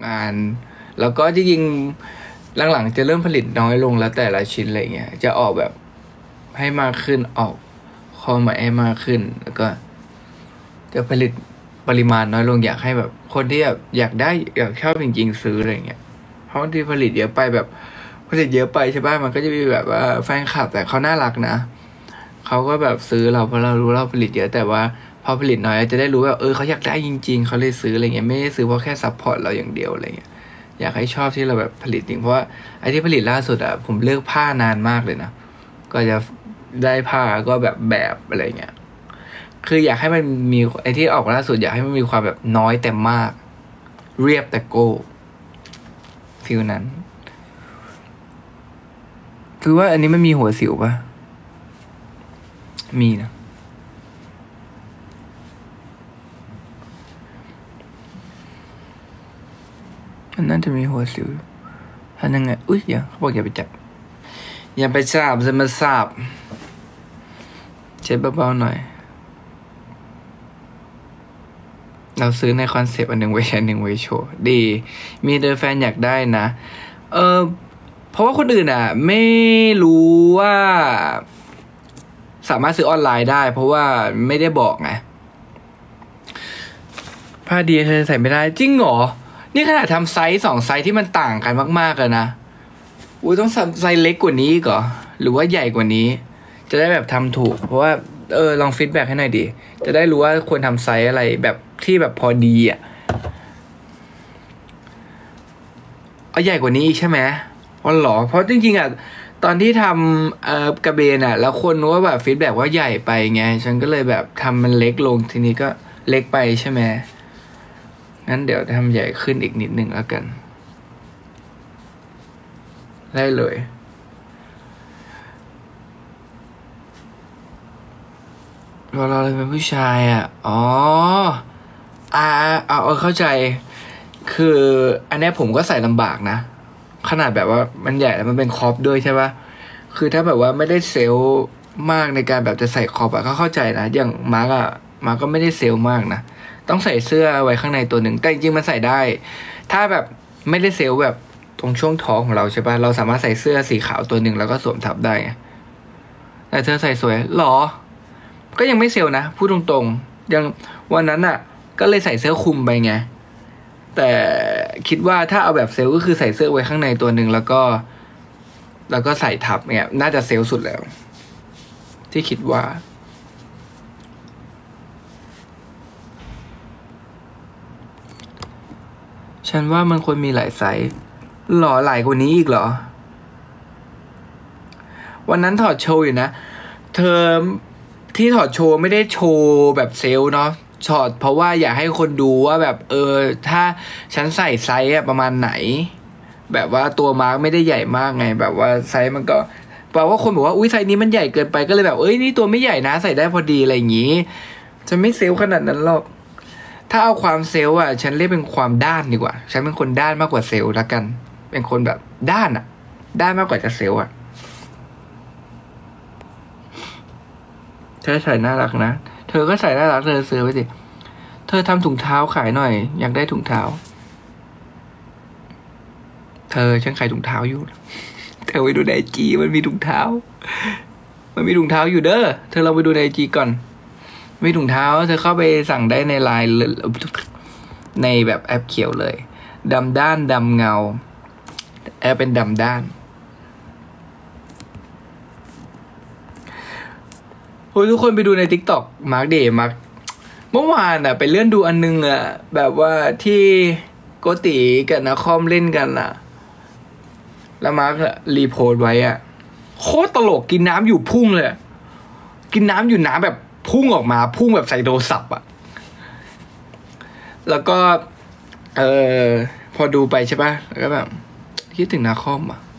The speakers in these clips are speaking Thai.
งาน แล้วก็จริงๆหลังๆจะเริ่มผลิตน้อยลงแล้วแต่ละชิ้นอะไรเงี้ยจะออกแบบให้มากขึ้นออกคอมาให้มากขึ้นแล้วก็จะผลิตปริมาณน้อยลงอยากให้แบบคนที่แบบอยากได้อยากชอบจริงๆซื้ออะไรเงี้ยเพราะที่ผลิตเยอะไปแบบผลิตเยอะไปใช่ป่ะมันก็จะมีแบบว่าแฟนคลับแต่เขาน่ารักนะเขาก็แบบซื้อเราเพราะเรารู้เราผลิตเยอะแต่ว่าพอผลิตน้อยจะได้รู้ว่าเขาอยากได้จริงๆเขาเลยซื้ออะไรเงี้ยไม่ได้ซื้อเพราะแค่ซัพพอร์ตเราอย่างเดียวอะไรเงี้ยอยากให้ชอบที่เราแบบผลิตจริงเพราะว่าไอ้ที่ผลิตล่าสุดอะผมเลือกผ้านานมากเลยนะก็จะได้ผ้าก็แบบอะไรเงี้ยคืออยากให้มันมีไอ้ที่ออกล่าสุดอยากให้มันมีความแบบน้อยแต่มากเรียบแต่โก้ฟิลนั้นคือว่าอันนี้มันมีหัวสิวปะมีนะมันน่าจะมีหัวสิวทำยังไงอุ๊ยเขาบอกอย่าไปจับอย่าไปสาบจะมาสาบเช็ดเบาๆหน่อยเราซื้อในคอนเซปต์อันหนึ่งไว้ใช้อันหนึ่งไว้โชว์ดีมีเดอแฟนอยากได้นะเพราะว่าคนอื่นไม่รู้ว่าสามารถซื้อออนไลน์ได้เพราะว่าไม่ได้บอกไงผ้าดีเธอใส่ไม่ได้จริงเหรอนี่ขนาดทำไซส์2ไซส์ที่มันต่างกันมากๆเลยนะต้องไซส์เล็กกว่านี้ก่อหรือว่าใหญ่กว่านี้จะได้แบบทำถูกเพราะว่าลองฟีดแบ็กให้หน่อยดิจะได้รู้ว่าควรทำไซส์อะไรแบบที่แบบพอดีเอาใหญ่กว่านี้ใช่ไหมอ๋อเหรอเพราะจริงๆตอนที่ทำกระเบนแล้วคนว่าแบบฟีดแบ็กว่าใหญ่ไปไงฉันก็เลยแบบทำมันเล็กลงทีนี้ก็เล็กไปใช่ไหมงั้นเดี๋ยวทำใหญ่ขึ้นอีกนิดนึงแล้วกันได้เลยเราเลยเป็นผู้ชายเข้าใจคืออันนี้ผมก็ใส่ลำบากนะขนาดแบบว่ามันใหญ่แล้วมันเป็นครอปด้วยใช่ปะคือถ้าแบบว่าไม่ได้เซลล์มากในการแบบจะใส่ครอปก็เข้าใจนะอย่างมาร์กก็ไม่ได้เซลล์มากนะต้องใส่เสื้อไว้ข้างในตัวหนึ่งแต่จริงๆมันใส่ได้ถ้าแบบไม่ได้เซลล์แบบตรงช่วงท้องของเราใช่ปะเราสามารถใส่เสื้อสีขาวตัวหนึ่งแล้วก็สวมทับได้แต่เธอใส่สวยหรอก็ยังไม่เซลล์นะพูดตรงๆยังวันนั้นก็เลยใส่เสื้อคลุมไปไงแต่คิดว่าถ้าเอาแบบเซลล์ก็คือใส่เสื้อไว้ข้างในตัวหนึ่งแล้วก็ใส่ทับเนี่ยน่าจะเซลล์สุดแล้วที่คิดว่าฉันว่ามันควรมีหลายไซส์หรอหลายกว่านี้อีกเหรอวันนั้นถอดโชว์อยู่นะเธอที่ถอดโชว์ไม่ได้โชว์แบบเซลล์เนาะถอดเพราะว่าอยากให้คนดูว่าแบบถ้าฉันใส่ไซส์ประมาณไหนแบบว่าตัวมาร์กไม่ได้ใหญ่มากไงแบบว่าไซส์มันก็แปลว่าคนบอกว่าอุ้ยไซส์นี้มันใหญ่เกินไปก็เลยแบบนี่ตัวไม่ใหญ่นะใส่ได้พอดีอะไรอย่างงี้ฉันไม่เซลล์ขนาดนั้นหรอกถ้าเอาความเซลล์ฉันเรียกเป็นความด้านดีกว่าฉันเป็นคนด้านมากกว่าเซลล์ละกันเป็นคนแบบด้านด้านมากกว่าจะเซลล์เธอใส่น่ารักนะเธอก็ใส่น่ารักเธอซื้อไว้สิเธอทำถุงเท้าขายหน่อยอยากได้ถุงเท้าเธอฉันขายถุงเท้าอยู่เธอไปดูในไอจีมันมีถุงเท้าอยู่เด้อเธอลองไปดูในไอจีก่อนมีถุงเท้าเธอเข้าไปสั่งได้ในไลน์ในแบบแอปเขียวเลยดำด้านดำเงาแอปเป็นดำด้านโอ้ยทุกคนไปดูใน TikTok มาร์คเดย์มาร์คเมื่อวานไปเลื่อนดูอันนึงแบบว่าที่โกติกับนาคอมเล่นกันแล้วมาร์ครีโพสไว้โคตรตลกกินน้ำอยู่พุ่งเลยกินน้ำอยู่น้ำแบบพุ่งออกมาพุ่งแบบใส่โทรศัพท์แล้วก็พอดูไปใช่ป่ะแล้วก็แบบคิดถึงนาคอม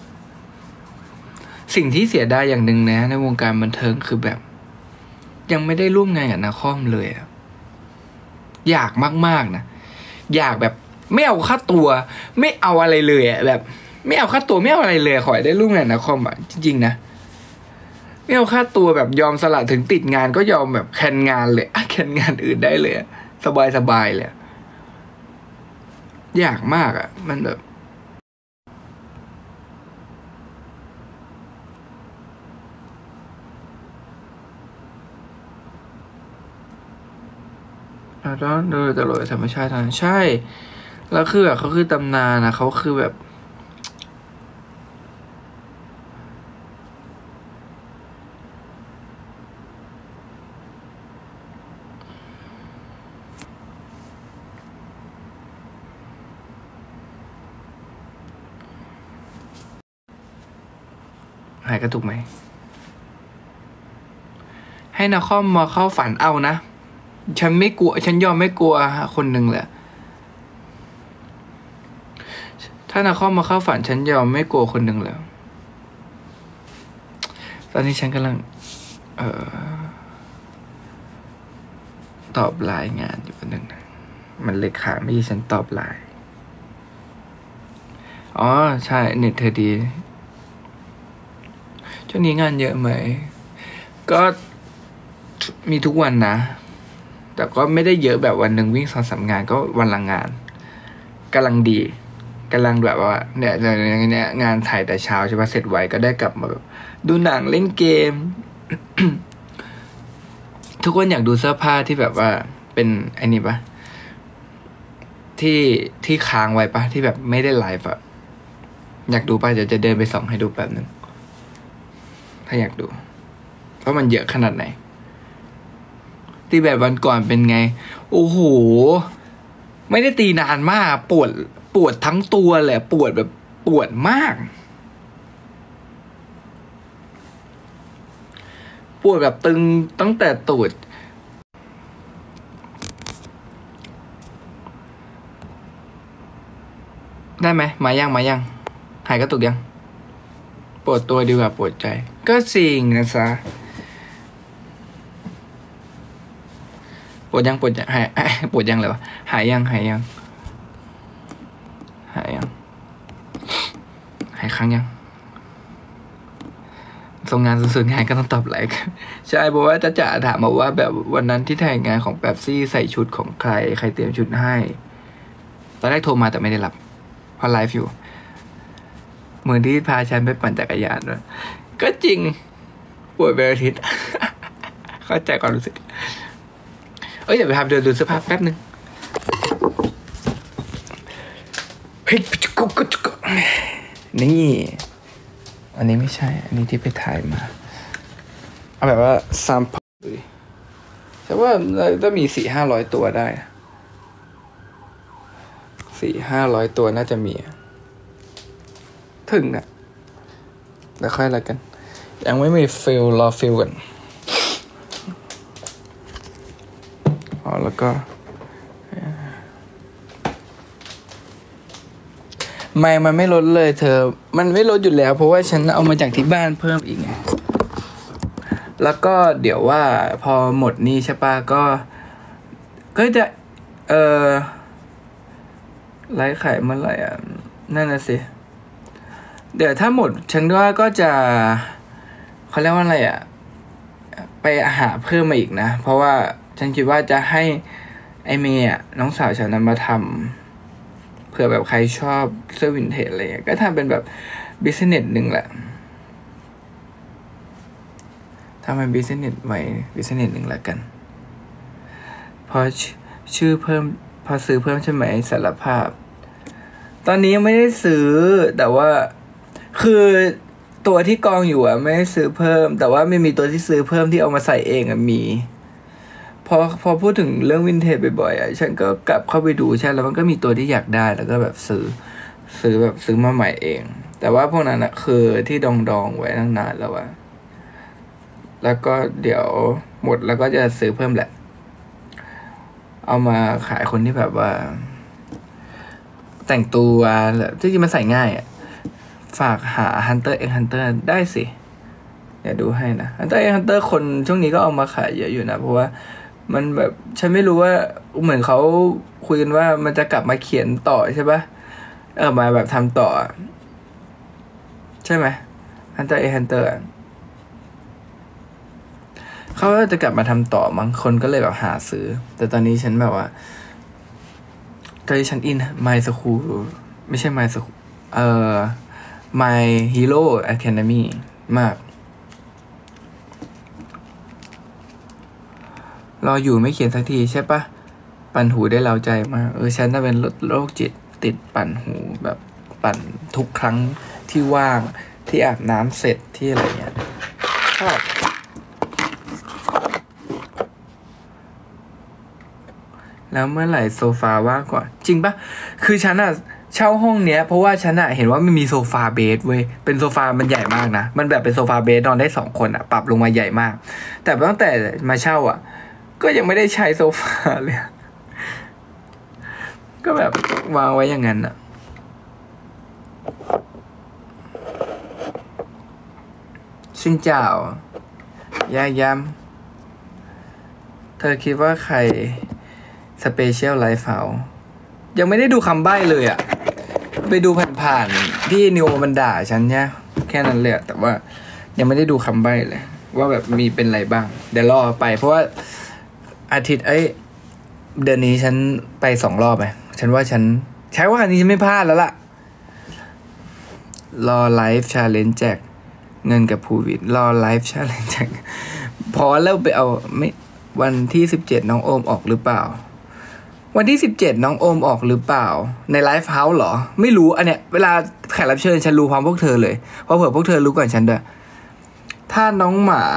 สิ่งที่เสียดายอย่างหนึ่งนะในวงการบันเทิงคือแบบยังไม่ได้ร่วมงานกับนาคอมเลยอยากมากๆนะอยากแบบไม่เอาค่าตัวไม่เอาอะไรเลยแบบไม่เอาค่าตัวไม่เอาอะไรเลยขอให้ได้ร่วมงานนาคอมจริงๆนะไม่เอาค่าตัวแบบยอมสละถึงติดงานก็ยอมแบบแคนงานเลยแคนงานอื่นได้เลยสบายเลยอยากมากอ่ะมันแบบเราต้องดูตลอดธรรมชาติใช่แล้วคือแบบเขาคือตำนานนะเขาคือแบบหายกระตุกไหมให้นาคอมมาเข้าฝันเอานะฉันไม่กลัวฉันยอมไม่กลัวคนหนึ่งแหละถ้านาคอมมาเข้าฝันฉันยอมไม่กลัวคนหนึ่งแล้วตอนนี้ฉันกำลังตอบไลน์งานอยู่คนหนึ่งนะมันเลยขาไม่ฉันตอบไลน์อ๋อใช่เน็ตเธอดีช่วงนี้งานเยอะไหมก็มีทุกวันนะแต่ก็ไม่ได้เยอะแบบวันหนึ่งวิ่ง2-3งานก็วันละงานกำลังดีกำลังแบบว่าเนี่ยงานถ่ายแต่เช้าใช่ปะเสร็จไวก็ได้กลับมาแบบดูหนังเล่นเกม ทุกคนอยากดูเสื้อผ้าที่แบบว่าเป็นไอ้นี่ปะที่ค้างไว้ปะที่แบบไม่ได้ไลฟ์อะอยากดูปะเดี๋ยวจะเดินไปส่องให้ดูแป๊บนึงถ้าอยากดูเพราะมันเยอะขนาดไหนตีแบบวันก่อนเป็นไงโอ้โหไม่ได้ตีนานมากปวดทั้งตัวเลยปวดแบบปวดมากปวดแบบตึงตั้งแต่ตูดได้ไหมมายังหายกระตุกยังปวดตัวดีกว่าปวดใจก็จริงนะซะปวดยังหายปวดยังเลยวะหายยังหายครั้งยังส่งงานสุดๆงานก็ต้องตอบไลค์ใช่เพราะว่าจะถามมาว่าแบบวันนั้นที่ถ่ายงานของแป๊บซี่ใส่ชุดของใครเตรียมชุดให้ตอนแรกโทรมาแต่ไม่ได้รับเพราะไลฟ์อยู่เหมือนที่พาฉันไปปั่นจักรยานด้วยก็จริงปวดเบลทิศ เข้าใจความรู้สึกเดี๋ยวไปพาไปเดินดูเสื้อผ้าแป๊บนึงเฮ้ยนี่อันนี้ไม่ใช่อันนี้ที่ไปถ่ายมาเอาแบบว่าซัมเปิลดูดิแต่ว่าถ้ามี400-500ตัวได้400-500ตัวน่าจะมีถึงนะแล้วค่อยอะไรกันยังไม่มีฟิลรอฟิลกันแล้วก็มันไม่ลดเลยเธอมันไม่ลดอยู่แล้วเพราะว่าฉันเอามาจากที่บ้านเพิ่มอีกไงแล้วก็เดี๋ยวว่าพอหมดนี่ใช่ปะก็จะไลฟ์ขายเมื่อไหร่อ่ะนั่นน่ะสิเดี๋ยวถ้าหมดฉันว่าก็จะเขาเรียกว่าอะไรอ่ะไปหาเพิ่มมาอีกนะเพราะว่าฉันคิดว่าจะให้ไอเมย์น้องสาวฉันนั้นมาทำเผื่อแบบใครชอบเสื้อวินเทจอะไรก็ทำเป็นแบบบิสเนสหนึ่งแหละทำเป็นบิสเนสไว้บิสเนสหนึ่งแหละกันพอชื่อเพิ่มพอซื้อเพิ่มใช่ไหมสารภาพตอนนี้ยังไม่ได้ซื้อแต่ว่าคือตัวที่กองอยู่ไม่ได้ซื้อเพิ่มแต่ว่าไม่มีตัวที่ซื้อเพิ่มที่เอามาใส่เองมีพอพูดถึงเรื่องวินเทจบ่อยๆฉันก็กลับเข้าไปดูใช่แล้วมันก็มีตัวที่อยากได้แล้วก็แบบซื้อแบบซื้อมาใหม่เองแต่ว่าพวกนั้นคือที่ดองไว้ตั้งนานแล้วแล้วก็เดี๋ยวหมดแล้วก็จะซื้อเพิ่มแหละเอามาขายคนที่แบบว่าแต่งตัวที่จริงมันใส่ง่ายฝากหา Hunter x Hunter ได้สิเดี๋ยวดูให้นะ Hunter x Hunter คนช่วงนี้ก็เอามาขายเยอะอยู่นะเพราะว่ามันแบบฉันไม่รู้ว่าเหมือนเขาคุยกันว่ามันจะกลับมาเขียนต่อใช่ปะมาแบบทำต่อใช่ไหม Hunter x Hunter เขาจะกลับมาทำต่อมั้งคนก็เลยแบบหาซื้อแต่ตอนนี้ฉันแบบว่าตอนนี้ฉันอิน My School ไม่ใช่ My School My Hero Academy มากรออยู่ไม่เขียนสักทีใช่ปะปั่นหูได้เร้าใจมากฉันน่ะเป็นโรคจิตติดปั่นหูแบบปั่นทุกครั้งที่ว่างที่อาบน้ำเสร็จที่อะไรเงี้ยชอบแล้วเมื่อไหร่โซฟาว่างก่อนจริงปะคือฉันอะเช่าห้องเนี้ยเพราะว่าฉันอะเห็นว่ามันมีโซฟาเบสเว้ยเป็นโซฟามันใหญ่มากนะมันแบบเป็นโซฟาเบสนอนได้2 คนอะปรับลงมาใหญ่มากแต่ตั้งแต่มาเช่าอะก็ยังไม่ได้ใช้โซฟาเลยก็แบบวางไว้อย่างนั้นอะซินเจ้าย่าย้ำเธอคิดว่าใครสเปเชียลไลฟ์เฮายังไม่ได้ดูคำใบ้เลยอะไปดูผ่านๆที่นิโอมันด่าฉันเนี่ยแค่นั้นเลยแต่ว่ายังไม่ได้ดูคำใบ้เลยว่าแบบมีเป็นอะไรบ้างเดี๋ยวรอไปเพราะว่าอาทิตย์เดือนนี้ฉันไป2 รอบไหมฉันว่าฉันใช้ว่าอันนี้ฉันไม่พลาดแล้วล่ะรอไลฟ์ชาเลนจ์แจกเงินกับภูวิทรอไลฟ์ชาเลนจ์แจกพอแล้วไปเอาไม่วันที่17น้องโอมออกหรือเปล่าวันที่17น้องโอมออกหรือเปล่าในไลฟ์เฮาส์เหรอไม่รู้อันเนี้ยเวลาแขกรับเชิญฉันรู้พร้อมพวกเธอเลยเพราะเผื่อพวกเธอรู้ก่อนฉันด้วยถ้าน้องหมา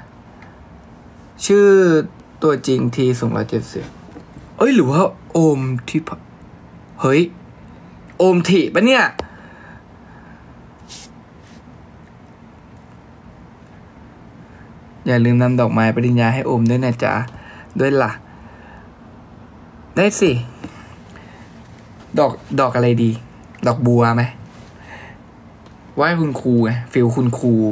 ชื่อตัวจริงที270หรือว่าโอมที่เฮ้ยโอมทิปะเนี่ยอย่าลืมนำดอกไม้ปริญญาให้โอมด้วยนะจ๊ะด้วยล่ะได้สิดอกอะไรดีดอกบัวไหมไหว้คุณครูไงฟิลคุณครู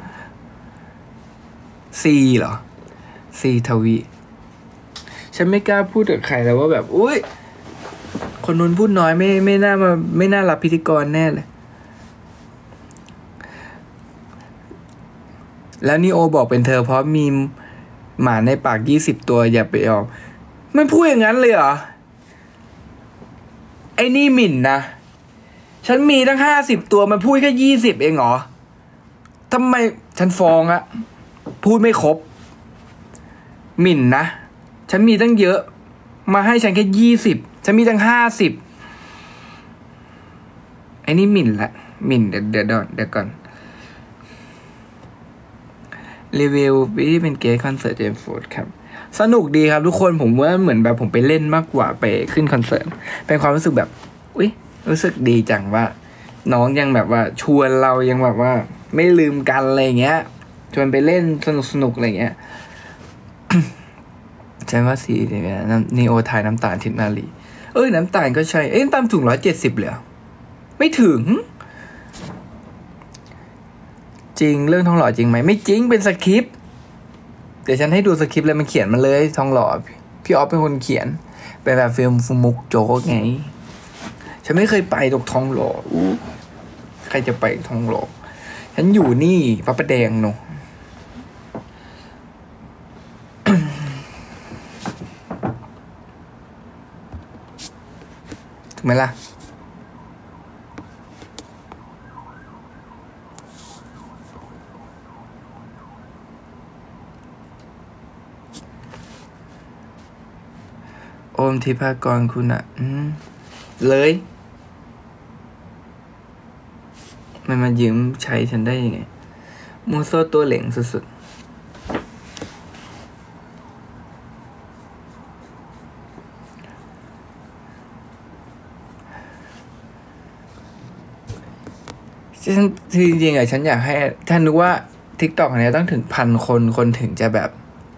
ซีเหรอซีทวีฉันไม่กล้าพูดกับใครแล้วว่าแบบอุ้ยคนนู้นพูดน้อยไม่น่ารับพิธีกรแน่เลยแล้วนี่โอบอกเป็นเธอเพราะมีหมาในปาก20 ตัวอย่าไปออกมันพูดอย่างนั้นเลยเหรอไอ้นี่หมิ่นนะฉันมีตั้ง50 ตัวมันพูดแค่20เองเหรอทำไมฉันฟ้องอะพูดไม่ครบหมิ่นนะฉันมีตั้งเยอะมาให้ฉันแค่20ฉันมีตั้ง50ไอ้นี่หมิ่นละหมิ่นเดี๋ยวก่อนรีวิวที่เป็นเกสคอนเสิร์ตเจมส์โฟร์ดครับสนุกดีครับทุกคนผมว่าเหมือนแบบผมไปเล่นมากกว่าไปขึ้นคอนเสิร์ตเป็นความรู้สึกแบบอุ๊ยรู้สึกดีจังว่าน้องยังแบบว่าชวนเรายังแบบว่าไม่ลืมกันอะไรเงี้ยชวนไปเล่นสนุกอะไรเงี้ย ใช่ว่าสีเนี่ยนีโอถ่ายน้ำตาลทิพนาลีน้ำตาลก็ใช่น้ำตาลถึง170เลยไม่ถึงจริงเรื่องทองหล่อจริงไหมไม่จริงเป็นสคริปต์เดี๋ยวฉันให้ดูสคริปต์เลยมันเขียนมาเลยทองหล่อพี่ออฟเป็นคนเขียนเป็นแบบฟิล์มฟูมุกโจ๊กไงฉันไม่เคยไปตกทองหล่อใครจะไปทองหล่อฉันอยู่นี่พระประแดงเนาะ ถูกไหมล่ะโอมทิพากรคุณอะเลยมันมายืมใช้ฉันได้ยังไงมูโซตัวเหล่งสุดๆฉันจริงๆอะฉันอยากให้ท่านนึกว่า TikTok อันนี้ต้องถึง1,000 คนถึงจะแบบ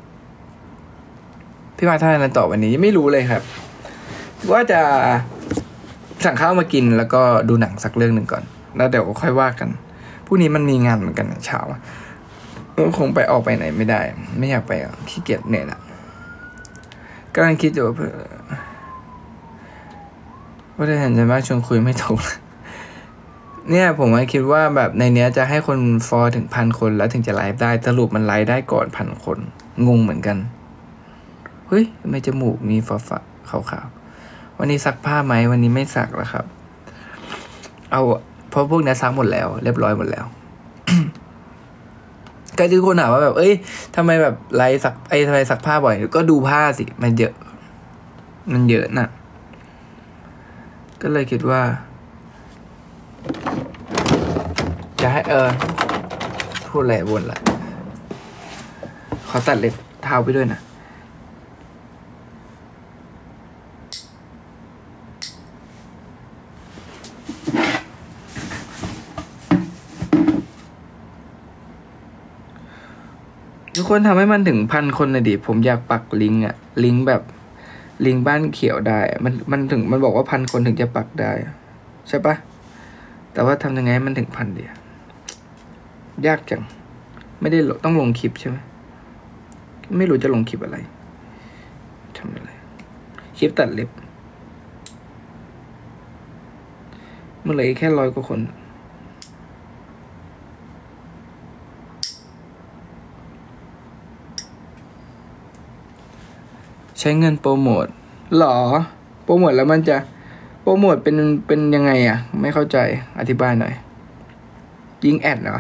พี่มาท่านนั้นต่อวันนี้ไม่รู้เลยครับว่าจะสั่งข้าวมากินแล้วก็ดูหนังสักเรื่องหนึ่งก่อนแล้วเดี๋ยวค่อยว่ากันพรุ่งนี้มันมีงานเหมือนกันเช้าคงไปออกไปไหนไม่ได้ไม่อยากไปขี้เกียจเหนื่อยละกำลังคิดอยู่ว่าจะเห็นใจมากชวนคุยไม่ถูกเนี่ยผมคิดว่าแบบในเนี้ยจะให้คนฟอลถึง1,000 คนแล้วถึงจะไลฟ์ได้สรุปมันไลฟ์ได้ก่อน1,000 คนงงเหมือนกันเฮ้ยทำไมจมูกมีฟ้าขาววันนี้ซักผ้าไหมวันนี้ไม่ซักแล้วครับเอาเพราะพวกนี้ซักหมดแล้วเรียบร้อยหมดแล้ว ก็คือคนถามว่าแบบเอ้ยทำไมแบบไลฟ์ซักทำไมซักผ้าบ่อยก็ดูผ้าสิมันเยอะน่ะก็เลยคิดว่าจะให้พูดอะไรบนละขอตัดเล็บเท้าไปด้วยนะทุกคนทำให้มันถึง1,000 คนเลยดิผมอยากปักลิงก์ลิงก์แบบลิงก์บ้านเขียวได้มันบอกว่า1,000 คนถึงจะปักได้ใช่ปะแต่ว่าทำยังไงให้มันถึง1,000เดียวยากจังไม่ได้ต้องลงคลิปใช่ไหมไม่รู้จะลงคลิปอะไรทำอะไรคลิปตัดเล็บเมื่อไหร่แค่100 กว่าคนใช้เงินโปรโมทหรอโปรโมทแล้วมันจะโปรโมทเป็นยังไงอ่ะไม่เข้าใจอธิบายหน่อยยิงแอดเหรอ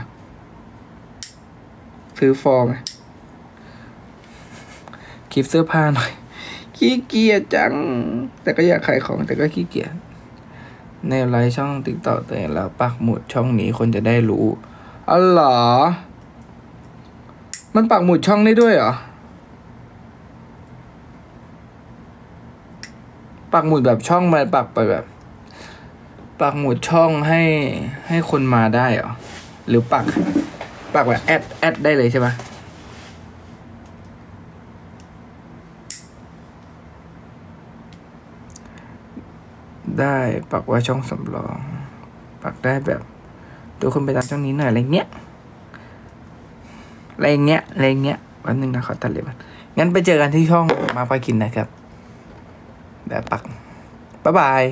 ซื้อฟอร์มคลิปเสื้อผ้าหน่อยขี้เกียจจังแต่ก็อยากขายของแต่ก็ขี้เกียจในไลฟ์ช่องติ๊กต็อกตัวเองแล้วปักหมุดช่องนี้คนจะได้รู้อ๋อเหรอมันปักหมุดช่องได้ด้วยเหรอปักหมุดแบบช่องมาปักไปแบบปักหมุดช่องให้คนมาได้เหรอหรือปักแบบแอดได้เลยใช่ปะได้ปักว่าช่องสำรองปักได้แบบตัวคนไปตามช่องนี้หน่อยอะไรเงี้ยวันนึงนะขอตัดเลยงั้นไปเจอกันที่ช่องมาพากินนะครับแบบปักบ๊ายบาย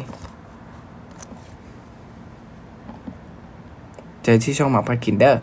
เจอที่ช่องมาพากินเด้อ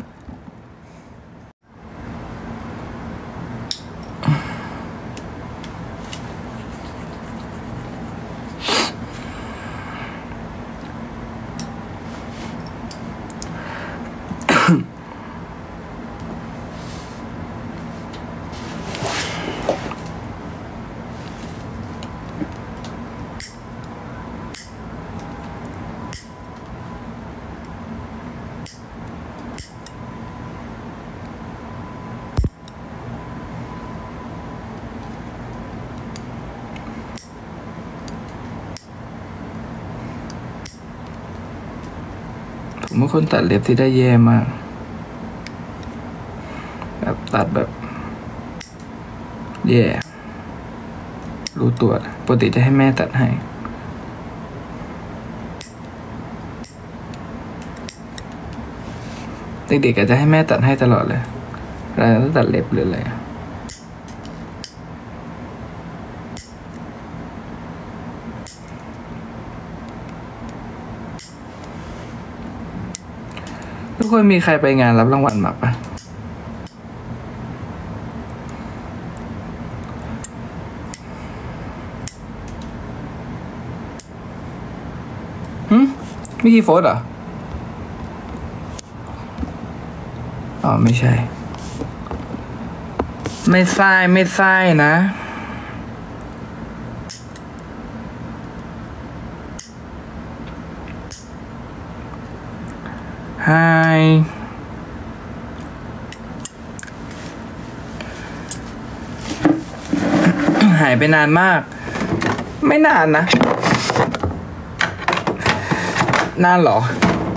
ผมเป็นคนตัดเล็บที่ได้แย่มากแบบตัดแบบแย่รู้ตัวปกติจะให้แม่ตัดให้เด็กๆก็จะให้แม่ตัดให้ตลอดเลยแล้วตัดเล็บหรืออะไรทุกคนมีใครไปงานรับรางวัลมาปะไม่กี่โฟสเหรออ๋อไม่ใช่ไม่ใช่นะไฮหายไปนานมากไม่นานนะนานเหรอ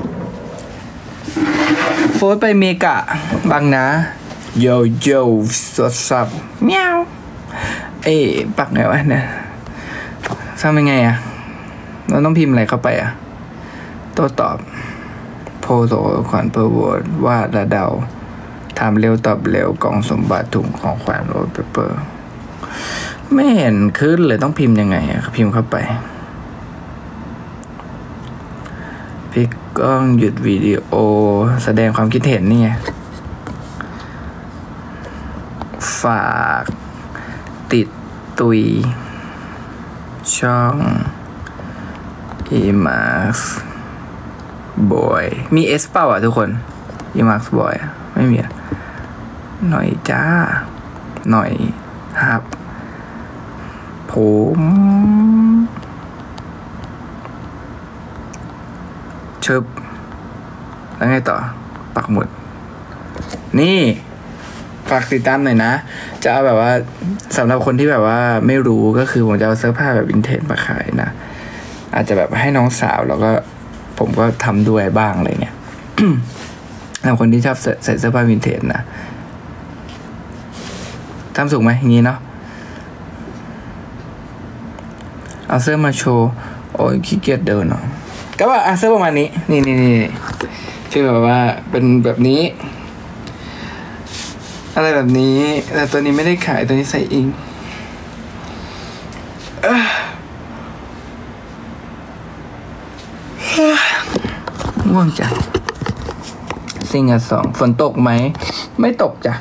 โฟสไปเมกะบางนะโยสดสับเมียวปักไงวะเนี่ยทำยังไงอะเราต้องพิมพ์อะไรเข้าไปอะโต้ตอบโพโซขวัญเพอร์โวดว่าระเดาถามเร็วตอบเร็วกล่องสมบัติถุงของขวัญโรลเปเปอร์ไม่เห็นขึ้นเลยต้องพิมพ์ยังไงอะพิมพ์เข้าไปพลิกกล้องหยุดวิดีโอแสดงความคิดเห็นนี่ไงฝากติดตุยช่อง Emax Boy มีเอสเปล่าอ่ะทุกคน Emax Boy ไม่มีหน่อยจ้าหน่อยครับผมชึบแล้วไงต่อปักหมุดนี่ฝากติดตามหน่อยนะจะเอาแบบว่าสำหรับคนที่แบบว่าไม่รู้ก็คือผมจะเอาเสื้อผ้าแบบวินเทจมาขายนะอาจจะแบบให้น้องสาวแล้วก็ผมก็ทำด้วยบ้างอะไรเงี้ย สำหรับคนที่ชอบใส่เสื้อผ้าวินเทจนะทำสุกไหมอย่างนี้เนาะเอาเสื้อมาโชว์โอ้ยขี้เกียจเดินเนาะก็ว่าเสื้อประมาณนี้นี่ชื่อแบบว่าเป็นแบบนี้อะไรแบบนี้แต่ตัวนี้ไม่ได้ขายตัวนี้ใส่เองง่วงจ้ะซิงอ่ะ2ฝนตกไหมไม่ตกจ้ะ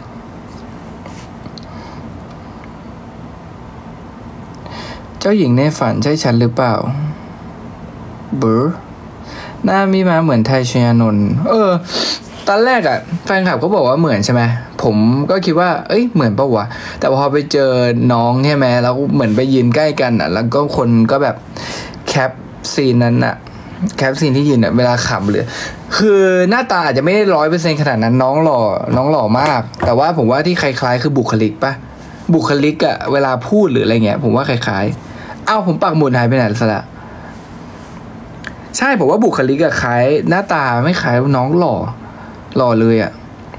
เจ้าหญิงในฝันใช่ฉันหรือเปล่าเบอร์หน้ามีมาเหมือนไทยชยานนท์ตอนแรกอะแฟนคลับก็บอกว่าเหมือนใช่ไหมผมก็คิดว่าเอ้ยเหมือนปะวะแต่พอไปเจอน้องใช่ไหมแล้วเหมือนไปยืนใกล้กันอะแล้วก็คนก็แบบแคปซีนนั้นอะแคปซีนที่ยืนอะเวลาขำเลยคือหน้าตาอาจจะไม่ได้100%ขนาดนั้นน้องหล่อมากแต่ว่าผมว่าที่คล้ายๆคือบุคลิกปะบุคลิกอะเวลาพูดหรืออะไรเงี้ยผมว่าคล้ายๆเอ้าผมปักหมุดหายไปไหนซะละใช่ผมว่าบุคลิกอะคล้ายหน้าตาไม่คล้ายน้องหล่อเลยอะ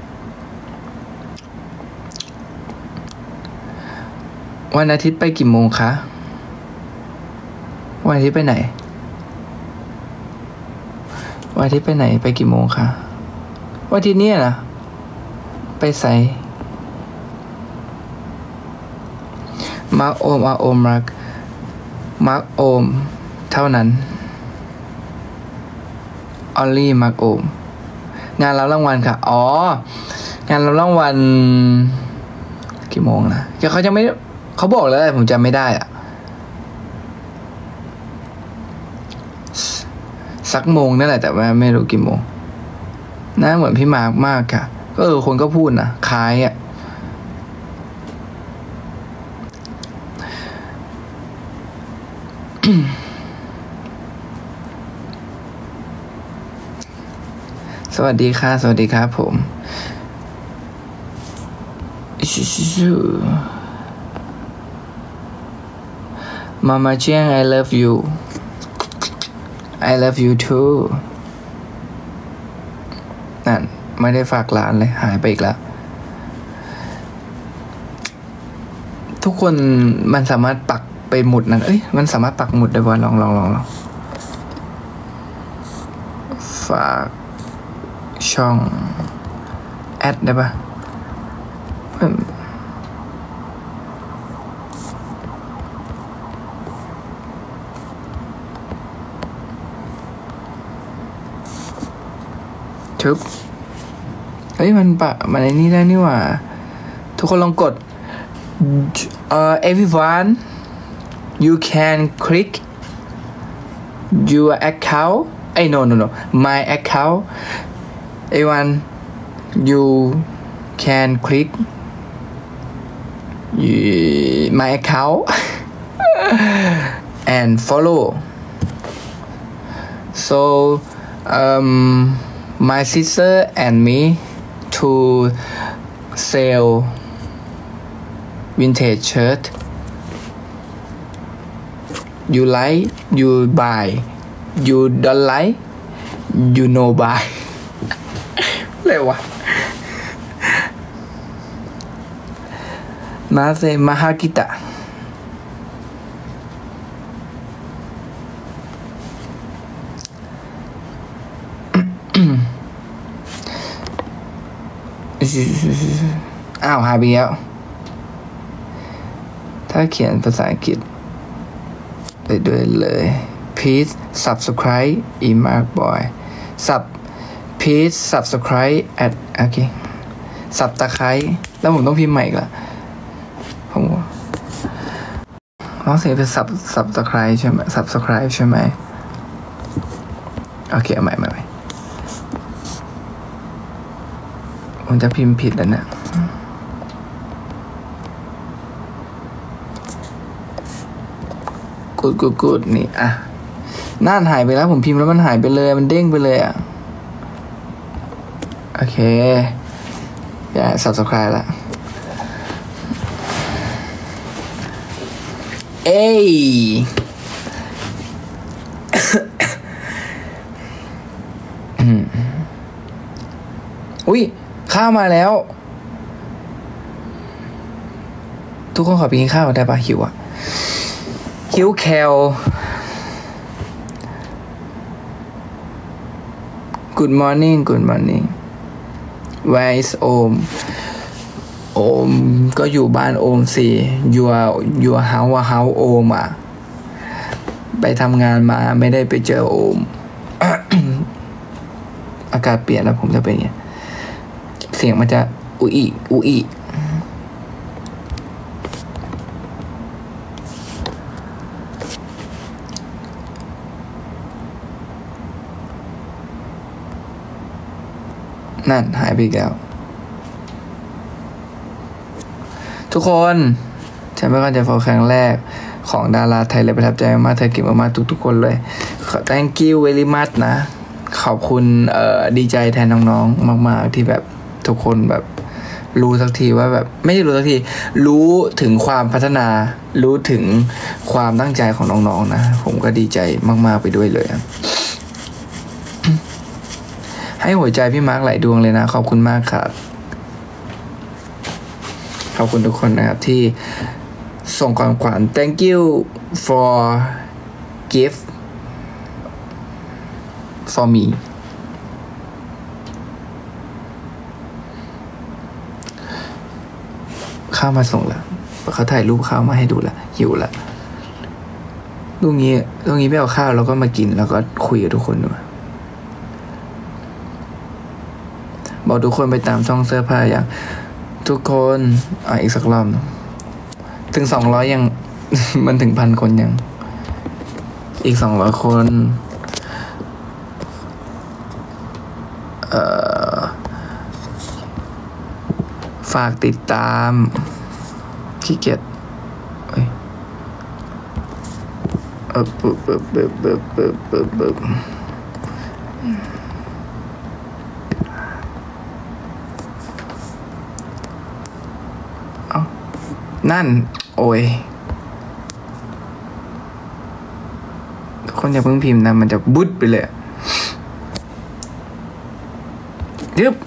วันอาทิตย์ไปกี่โมงคะวันอาทิตย์ไปไหนวันอาทิตย์ไปไหนไปกี่โมงคะวันอาทิตย์เนี่ยนะไปใส่มาร์คโอมมาร์คโอมเท่านั้นออลลี่มาร์คโอมงานรับรางวัลค่ะอ๋องานรับรางวัลกี่โมงนะเขาจะไม่เขาบอกแล้วผมจำไม่ได้อะสักโมงนั่นแหละแต่ว่าไม่รู้กี่โมงหน้าเหมือนพี่มาร์คมากค่ะก็คนก็พูดนะคล้ายอ่ะสวัสดีค่ะสวัสดีครับผมมามาเชียง I love you I love you too นั่นไม่ได้ฝากร้านเลยหายไปอีกแล้วทุกคนมันสามารถปักไปหมุดนั้นมันสามารถปักหมุดได้ป่ะลองฝากช่องแอดได้ป่ะทึบมันไอ้นี่ได้นี่หว่าทุกคนลองกดeveryone you can click your account no my account everyone you can click my account and follow so my sister and me to sell vintage shirt you like you buy you don't like you no buy อะไรวะมาเซมาฮากิตะอ้าวหายไปแล้วถ้าเขียนภาษาอังกฤษไปด้วยเลย please subscribe Emax Boy please subscribe at โอเคสับตะไคร้แล้วผมต้องพิมพ์ใหม่อีกละผมเสียงเป็นsubscribe ใช่ไหม subscribe ใช่ไหมโอเคเอาใหม่ผมจะพิมพ์ผิดแล้วนะกูดนี่อ่ะน่านหายไปแล้วผมพิมพ์แล้วมันหายไปเลยมันเด้งไปเลยอ่ะโอเคอย่า subscribe ละเอ้ย อุ้ยข้าวมาแล้วทุกคนขอไปกินข้าวได้ปะหิวอ่ะหิวแคล Good morning Where is โอมก็อยู่บ้านโอมสิyour house โอมอ่ะไปทำงานมาไม่ได้ไปเจอโอม อากาศเปลี่ยนแล้วผมจะเป็นอย่างเสียงมันจะอุอีนั่นหายไปอีกแล้วทุกคนฉันไม่เข้าใจฟอร์ครั้งแรกของดาราไทยเลยประทับใจมากเธอเก่งมากๆทุกคนเลยthank you very much นะขอบคุณดีใจแทนน้องๆมากๆที่แบบทุกคนแบบรู้สักทีว่าแบบไม่ใช่รู้สักทีรู้ถึงความพัฒนารู้ถึงความตั้งใจของน้องๆนะผมก็ดีใจมากๆไปด้วยเลยให้หัวใจพี่มาร์คหลายดวงเลยนะขอบคุณมากครับขอบคุณทุกคนนะครับที่ส่งความขวัญ thank you for gift for me ข้าวมาส่งแล้วเขาถ่ายรูปข้าวมาให้ดูแล้วหิวแล้วตรงนี้ไม่เอาข้าวแล้วก็มากินแล้วก็คุยกับทุกคนด้วยบอกทุกคนไปตามช่องเสื้อผ้าอย่างทุกคนอีกสักรอบถึง200ยัง มันถึง1,000 คนยังอีก200 คนฝากติดตามขี้เกียจนั่นโอ้ยคนอย่าเพิ่งพิมพ์นะมันจะบุดไปเลยยึบ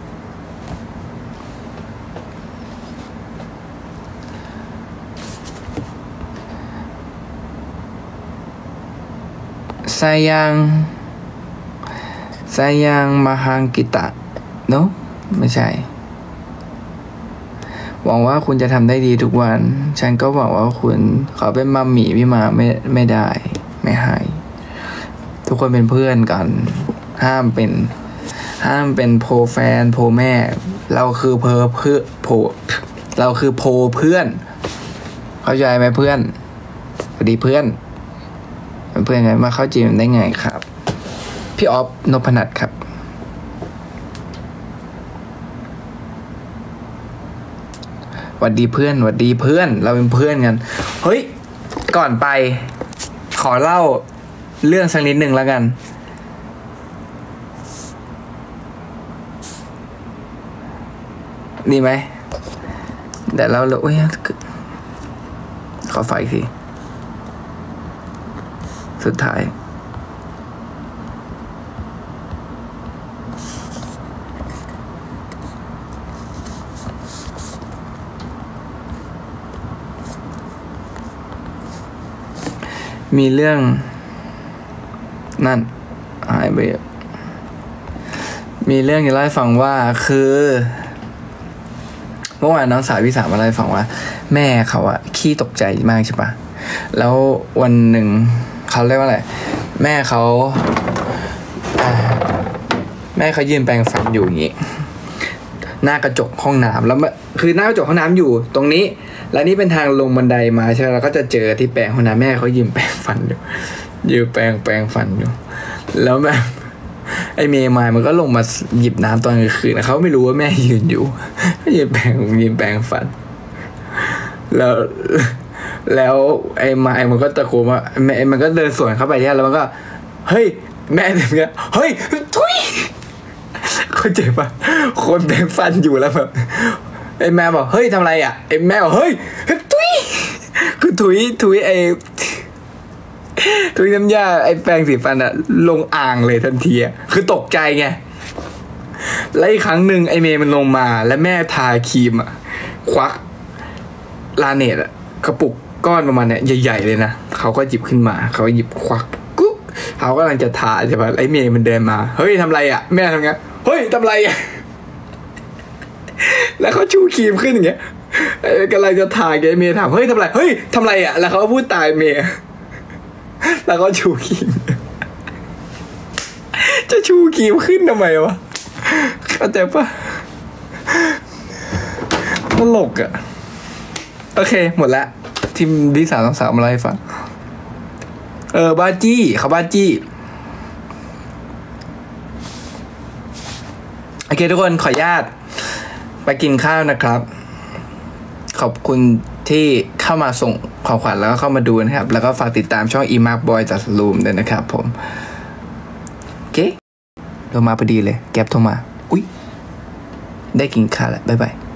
sayang mahang kita no ไม่ใช่หวังว่าคุณจะทำได้ดีทุกวันฉันก็หวังว่าคุณขอเป็นมัมมี่พี่มาไม่ได้ไม่ให้ทุกคนเป็นเพื่อนกันห้ามเป็นโพแฟนโพแม่เราคือเราคือโพเพื่อนเข้าใจไหมเพื่อนสวัสดีเพื่อนเป็นเพื่อนไงมาเข้าจีมได้ไงครับพี่ออฟนพนัทครับหวัดดีเพื่อนเราเป็นเพื่อนกันเฮ้ยก่อนไปขอเล่าเรื่องสักนิดหนึ่งแล้วกันดีไหมเดี๋ยวเราโอ้ยขอไฟอีกทีสุดท้ายมีเรื่องนั่นหายไปมีเรื่องจะเล่าให้ฟังว่าคือเมื่อวานน้องสาวพี่สาวมาเล่าให้ฟังว่าแม่เขาอะขี้ตกใจมากใช่ปะแล้ววันหนึ่งเขาเรียกว่าอะไรแม่เขายืนแปรงฟันอยู่อย่างงี้หน้ากระจกห้องน้ำแล้วคือหน้ากระจกห้องน้ำอยู่ตรงนี้แล้วนี่เป็นทางลงบันไดมาใช่ไหมเราก็จะเจอที่แปรงห้องน้ำแม่เขายืนแปรงฟันอยู่ยืนแปรงฟันอยู่แล้วแบบไอเมย์มายมันก็ลงมาหยิบน้ำตอนกลางคืนนะเขาไม่รู้ว่าแม่ยืนอยู่ยืนแปรงฟันแล้วไอ้มายมันก็ตะโกนว่าแม่มันก็เดินสวนเข้าไปที่แล้วมันก็เฮ้ยแม่ถึงเงี้ยเฮ้ยทุยคนเจ็บปะคนแปรงฟันอยู่แล้วแบบไอ้แม่บอกเฮ้ยทำอะไรอ่ะไอ้แม่บอกเฮ้ยทุยคือทุยไอ้ทุยน้ำยาไอ้แปรงสีฟันอะลงอ่างเลยทันทีอะคือตกใจไงแล้วอีกครั้งหนึ่งไอ้เมย์มันลงมาแล้วแม่ทาครีมอะควักลาเนตอะกระปุกก้อนประมาณเนี้ยใหญ่ๆเลยนะเขาก็หยิบขึ้นมาเขาหยิบควักกุ๊กเขากำลังจะทาใช่ปะไอ้เมย์มันเดินมาเฮ้ยทำไรอะแม่ทำไงเฮ้ยทำไรอะแล้วเขาชูครีมขึ้นอย่างเงี้ยกำลังจะทาไอ้เมย์ถามเฮ้ยทำไรเฮ้ยทำไรอะแล้วเขาก็พูดตายเมย์แล้วก็ชูครีมจะชูครีมขึ้นทำไมวะเข้าใจปะตลกอะโอเคหมดละทีมที่323มาเล่าให้ฟังบ้าจี้เขาบ้าจี้โอเคทุกคนขออนุญาตไปกินข้าวนะครับขอบคุณที่เข้ามาส่งของขวัญแล้วก็เข้ามาดูนะครับแล้วก็ฝากติดตามช่อง Mark Boy จากลูมด้วยนะครับผมโอเคโทรมาพอดีเลยแก๊ปโทรมาอุ๊ยได้กินข้าวแล้วบ๊ายบาย